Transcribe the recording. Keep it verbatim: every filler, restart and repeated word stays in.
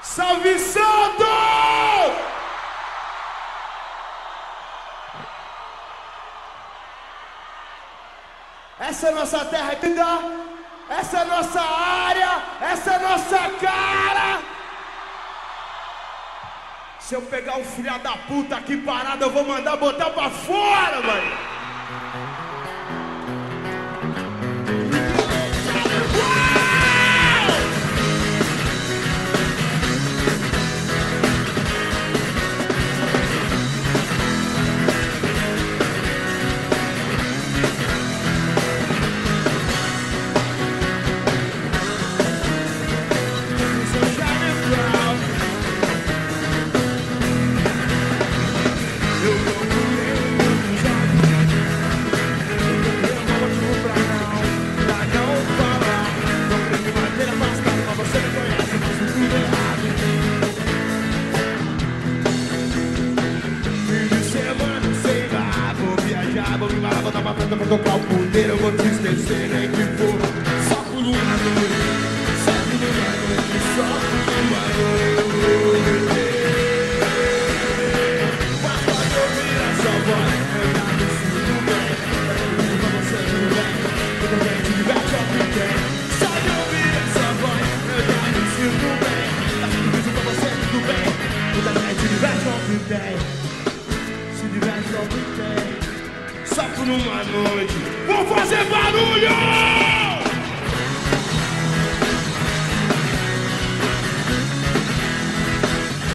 Salve Santo! Essa é nossa terra querida, essa é nossa área, essa é nossa cara. Se eu pegar o filho da puta aqui parado, eu vou mandar botar pra fora, mano. Pra tocar o poder, eu vou te esquecer, nem que for só por uma noite, só por uma noite, só por uma noite. Mas pode ouvir a sua voz, eu já me sinto bem. Eu pra você tudo bem, eu também te diverte ao que tem. Só de ouvir a sua voz, eu já me sinto bem. Tá tudo bem pra você tudo bem, eu também te diverte ao que tem. Se diverte ao que tem. Só por uma noite, vou fazer barulho!